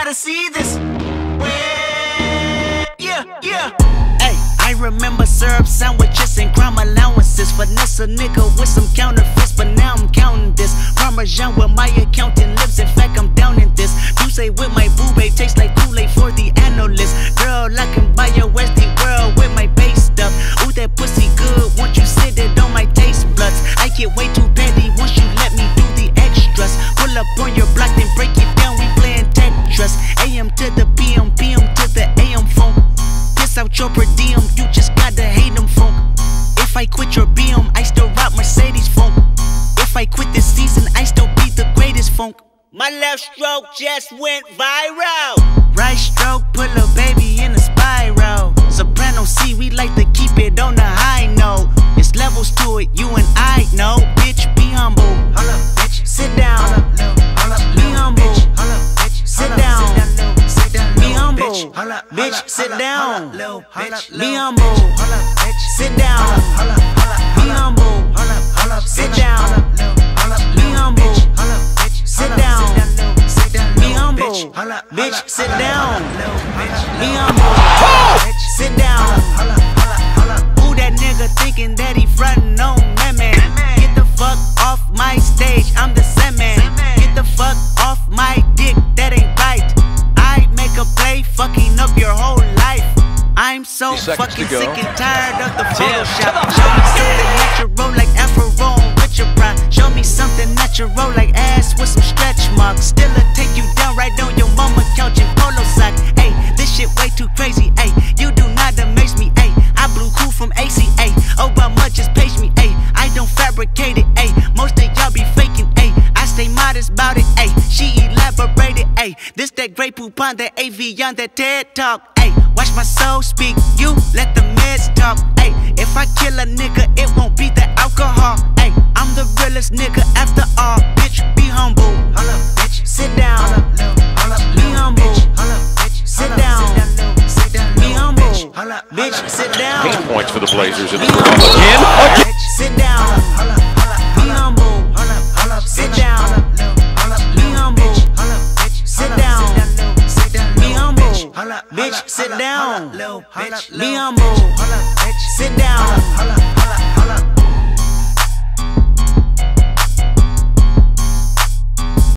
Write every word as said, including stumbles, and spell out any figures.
gotta see this. Yeah, yeah. Hey, I remember syrup sandwiches and crime allowances. Finesse a nigga with some counterfeits, but now I'm counting this. Parmesan where my accountant lives, in fact I'm down in this. You say with my boo babe, tastes like Kool-Aid for the analyst. Girl, I can buy your Westie world with my base stuff. Ooh, that pussy good, won't you sit it on my taste buds? I get way too petty once you let me do the extras. Pull up on your block, then break it down, we playing Tetris. A M to the P M, P M to the A M phone. Piss out your per diem, you just gotta hate them funk. If I quit your B M, I still rock Mercedes funk. If I quit this season, I still be the greatest funk. My left stroke just went viral. Right stroke, put a baby in a spiral. Soprano C, we like to keep it on the high note. It's levels to it, you and I know. Bitch, be humble. Sit down. Be humble. Sit down. Be humble. Bitch, sit down. Be humble. Sit down. Be humble. Sit down. Be humble. Sit down. Be humble. Bitch, sit down. Be humble. Sit down. Who that nigga thinking that he frontin' on me, man? Get the fuck off my stage, I'm the same man. Get the fuck off my dick, that ain't right. I make a play, fucking up your whole life. I'm so fucking sick and tired of the Photoshop. Show me something natural like Afro on Richard Pryor. Show me something natural like ass with some stretch marks. Still a take you down right on your mama couch in polo socks. Ayy, this shit way too crazy. Ayy, you do not amaze me. Ayy, I blew cool from A C A. Obama just page me. Ayy, I don't fabricate it. Ayy, most of y'all be faking. Ayy, I stay modest about it. Ayy, she elaborated. Ayy, this that Grey Poupon, that A V on that TED Talk. Ayy, watch my soul speak, you let the meds talk. Ayy, if I kill a nigga, it won't be the alcohol. Ayy, I'm the realest nigga after all. Bitch, be humble. Sit down. Be humble. Sit down. Be humble. Bitch, sit down. Eight points for the Blazers in the first again. Again. Sit down. Be humble. Sit down. Be humble. Sit down. Be humble. Bitch, sit down. Be humble. Sit down.